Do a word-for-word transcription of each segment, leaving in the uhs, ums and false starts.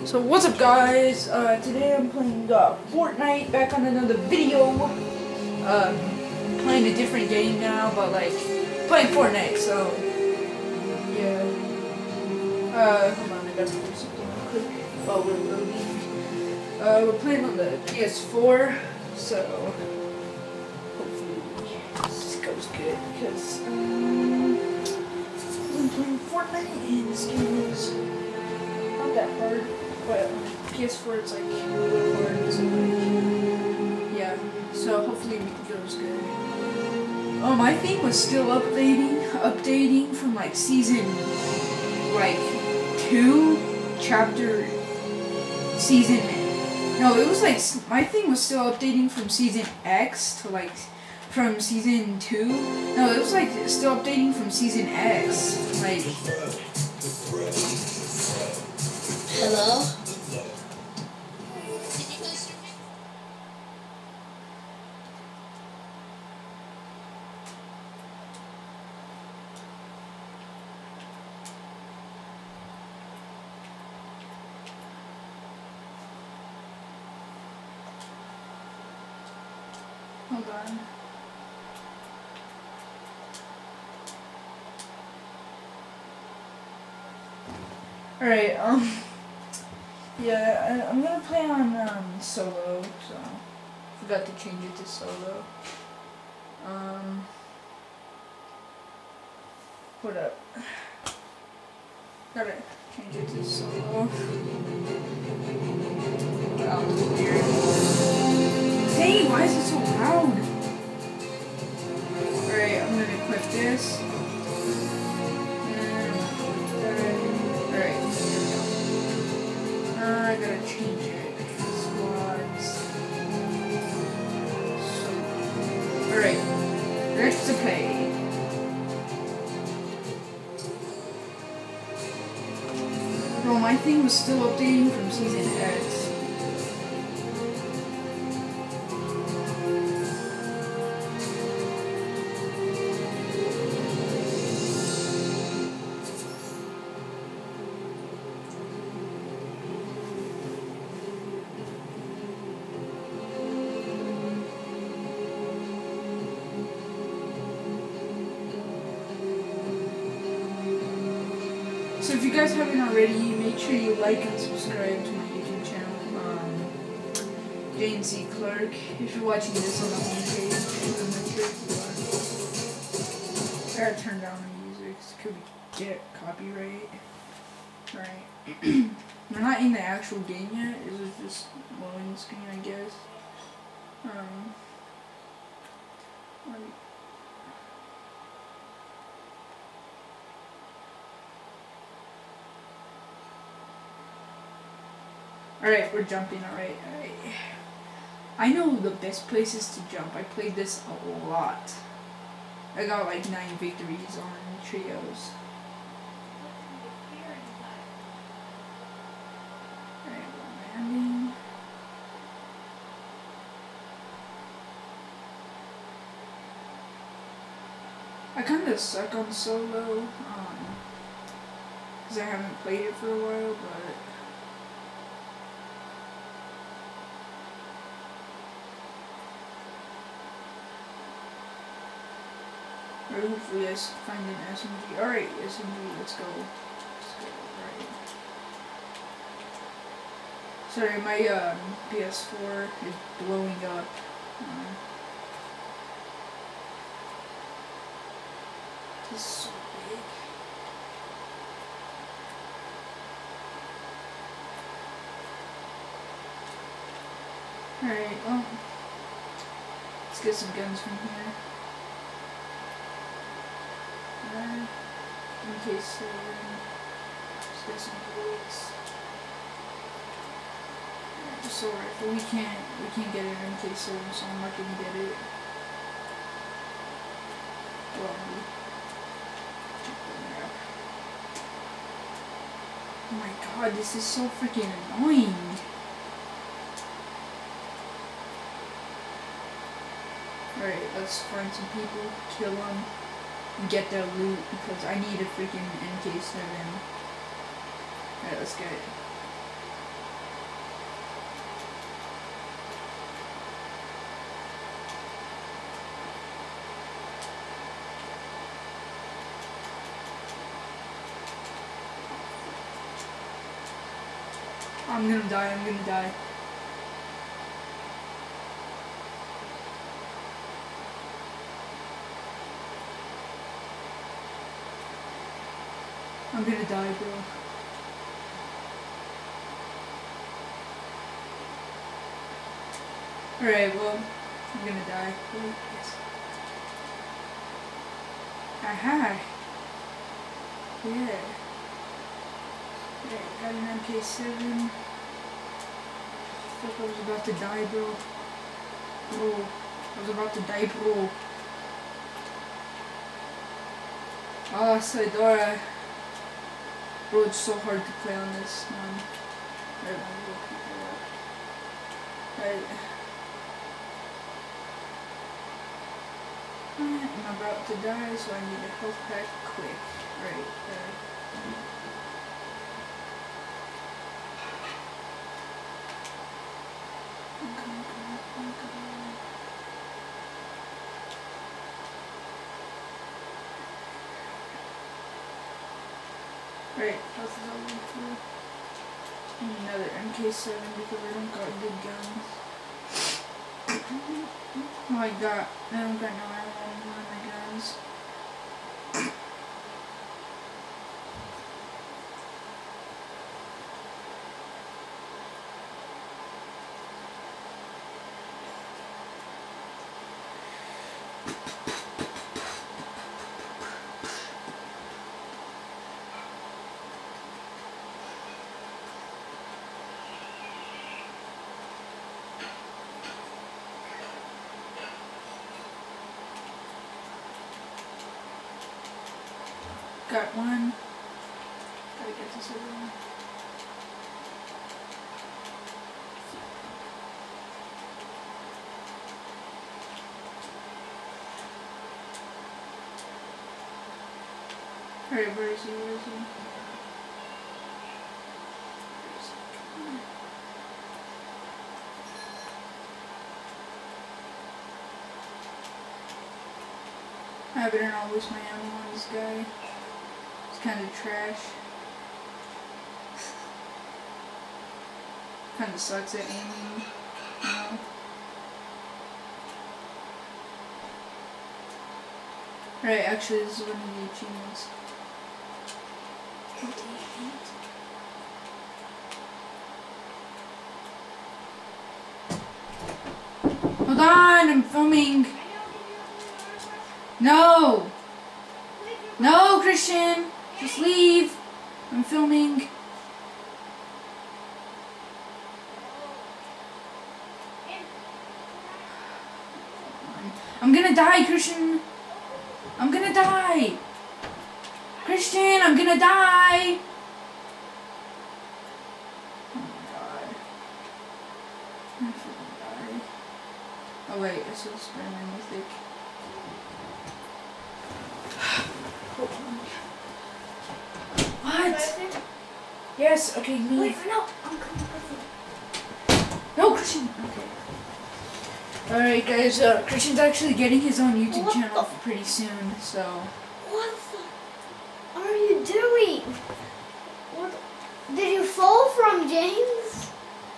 So what's up guys, uh, today I'm playing uh, Fortnite, back on another video. Um, playing a different game now, but like, playing Fortnite, so, yeah. Uh, hold on, I gotta do something real quick while we're loading. Uh, we're playing on the P S four, so, hopefully this goes good, because, um, I'm playing Fortnite, and this game is not that hard. But P S four it's like really hard, so like, yeah. So hopefully it goes good. Oh, my thing was still updating, updating from like season like two, chapter season. No, it was like my thing was still updating from season X to like from season two. No, it was like still updating from season X. Like. Hello? Hold on. Alright, um, yeah, I, I'm gonna play on, um, solo, so, forgot to change it to solo. Um, hold up. Gotta change it to solo. Wow, weird. Hey, why is it so loud? Alright, I'm gonna equip this. And, alright, uh, I gotta change it. Squads. So, alright, next to pay. No, my thing was still updating from season X. So if you guys haven't already, make sure you like and subscribe to my YouTube channel, um, J N C Clark. If you're watching this on the homepage, I'm not sure if you are. I gotta turn down the music, could we get copyright? Alright. We're not in the actual game yet, it was just loading screen, I guess. Um, let me Alright, we're jumping, alright, alright. I know the best places to jump. I played this a lot. I got like nine victories on trios. Alright, we're landing. I kinda suck on solo, um, cause I haven't played it for a while, but hopefully I find an S M G. Alright, S M G, let's go. Let's go. Alright. Sorry, my um, P S four is blowing up. Um, this is so big. Alright, well, let's get some guns from here. M K seven, let's get some bullets. Just a rifle, we can't, we can't get an M K seven, so I'm not gonna get it. Well, check the map. Oh my god, this is so freaking annoying. Alright, let's find some people, kill them. Get their loot because I need a freaking M K seven. Alright, let's get it. I'm gonna die, I'm gonna die. I'm gonna die, bro. Alright, well, I'm gonna die. Wait, yes. Aha! Yeah. Alright, got an M K seven. Fuck, I was about to die, bro. Bro. I was about to die, bro. Ah, oh, Saidora. Bro, it's so hard to play on this one. Right, let me go pick it up. Right. I'm about to die, so I need a health pack quick. Right there. Right, health is all going through. Another M K seven because I don't got good guns. Oh, I got, I don't got no ammo anymore on my guns. Got one. Gotta get this other one. Alright, where is he? Where is he? I better not waste my ammo on this guy. It's kind of trash. Kind of sucks at aiming, you know. Right, actually, this is one of the achievements. Hold on, I'm filming. No! No, Christian! Just leave! I'm filming. I'm gonna die, Christian! I'm gonna die! Christian, I'm gonna die! Oh my god. I'm freaking die. Oh wait, this is Spider-Man Mythic. What? Yes, okay, move. Wait, no, I'm coming with you. No, Christian! Okay. Alright guys, uh, Christian's actually getting his own YouTube What channel the? pretty soon, so... What the are you doing? What? Did you fall from James?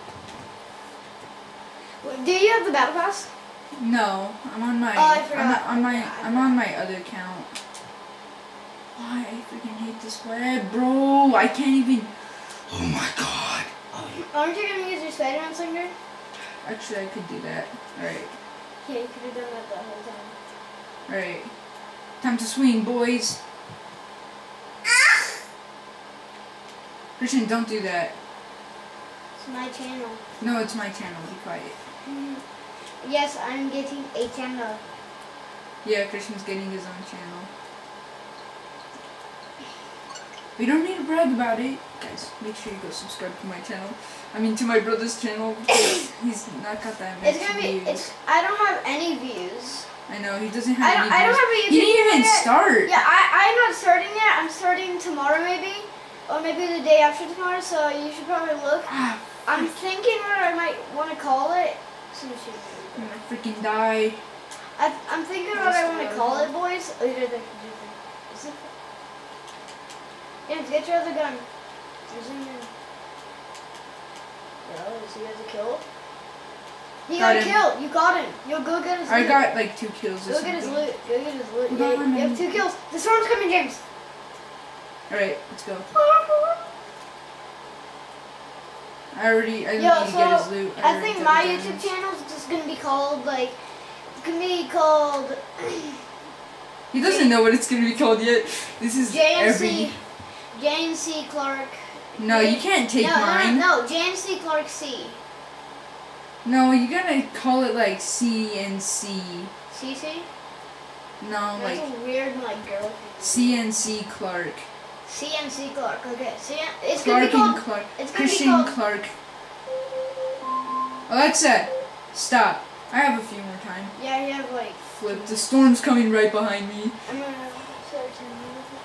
Wait, do you have the battle pass? No, I'm on my... Oh, I I'm forgot. not on my... I'm on my other account. Why? I freaking hate this web, bro! I can't even... Oh my god! Aren't you gonna use your Spider-Man slinger? Actually, I could do that. Alright. Yeah, you could have done that the whole time. Alright. Time to swing, boys. Christian, don't do that. It's my channel. No, it's my channel. Be quiet. Mm. Yes, I'm getting a channel. Yeah, Christian's getting his own channel. We don't need to brag about it. Guys, make sure you go subscribe to my channel. I mean, to my brother's channel. Because he's not got that much It's gonna be. views. It's. I don't have any views. I know, he doesn't have I don't. any I don't views. have a YouTube He didn't even yet. start. Yeah, I. I'm not starting yet. I'm starting tomorrow maybe, or maybe the day after tomorrow. So you should probably look. Ah, I'm thinking what I might want to call it. Some shit. I'm gonna freaking die. I, I'm thinking what I want to call it, boys. Oh, you're the, is it? James, get your other gun. Zoom in. he has a kill. He Got got a him. kill. You got him. You'll go get his I loot. got like two kills. or Go get his something. loot. Go get his loot. Hold Yeah, on, you have two kills. The storm's coming, James. Alright, let's go. I already, I Yo, need to so get his loot. I already think got my the YouTube diamonds. channel is just gonna be called like it's gonna be called He doesn't know what it's gonna be called yet. This is J M every. C J M C Clark. No, you can't take no, mine. No, no, no, J M C Clark C. No, you gotta call it like C N C. C C? No, That's like a weird like girl. C N C Clark. C N C Clark. Okay, C N it's Clark gonna be called. and Clark. It's gonna Christian be called. Clark. Alexa, stop. I have a few more time. Yeah, you have like. Flip. The storm's coming right behind me. I'm gonna set a ten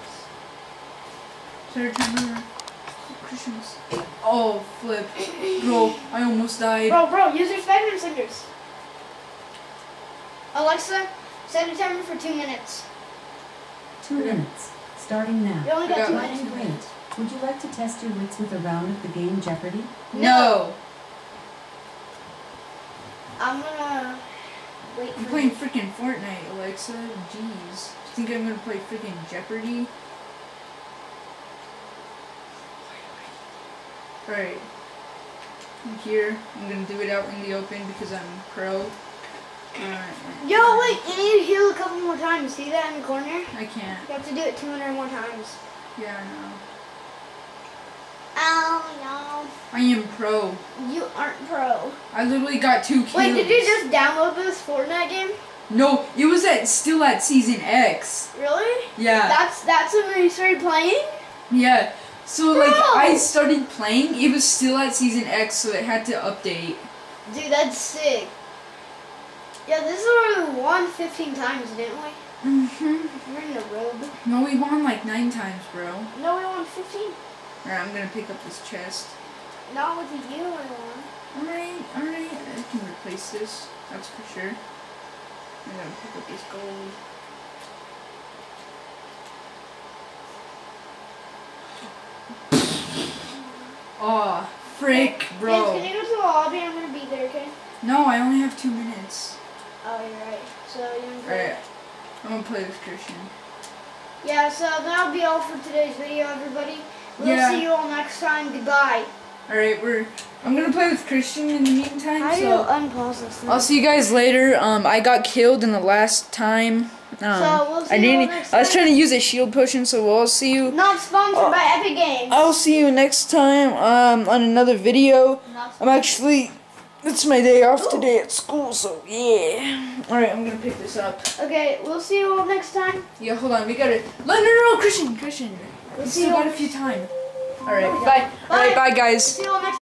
Third minutes. timer. Christians. Oh, flip. Bro, I almost died. Bro, bro, use your Spider-Man singers. Alexa, set a timer for two minutes. Two minutes. Starting You now. only got I two got minutes. Playing great. Would you like to test your wits with a round of the game Jeopardy? No. I'm gonna wait I'm for playing freaking Fortnite, Alexa. Jeez. You think I'm gonna play freaking Jeopardy? Alright. I'm here. I'm gonna do it out in the open because I'm pro. Alright. Yo, wait, you need to heal a couple more times. See that in the corner? I can't. You have to do it two hundred more times. Yeah, I know. Oh, I am pro. no. You aren't pro. I literally got two kills. Wait, did you just download this Fortnite game? No, it was at still at season X. Really? Yeah. That's that's when you started playing? Yeah. So like Bro! I started playing, it was still at season X, so it had to update. Dude, that's sick. Yeah, this is where we won fifteen times, didn't we? Mm-hmm. We're in the road. No, we won like nine times, bro. No, we won fifteen. Alright, I'm gonna pick up this chest. Not with you, we won. Alright, alright, I can replace this. That's for sure. I'm gonna pick up this gold. Aw, frick, James, bro. can you go to the lobby? I'm gonna be there, okay? No, I only have two minutes. Oh, you're right. So you're gonna play. Alright, I'm gonna play with Christian. Yeah, so that'll be all for today's video, everybody. We'll Yeah. see you all next time. Goodbye. Alright, we're. I'm gonna play with Christian in the meantime. How do you so unpause this thing? I'll see you guys later. Um, I got killed in the last time. Um, So, we'll see I you all didn't. next I was time. trying to use a shield potion, so we'll see you. Not sponsored Oh. by Epic Games. I'll see you next time. Um, on another video. Not I'm sponsored. actually. It's my day off today at school, so yeah. Alright, I'm gonna pick this up. Okay, we'll see you all next time. Yeah, hold on. We gotta. No, no, no, Christian, Christian. We'll We see still you got all. a few time. Alright, No, we bye. don't. Alright, Bye. bye, guys. See you all next.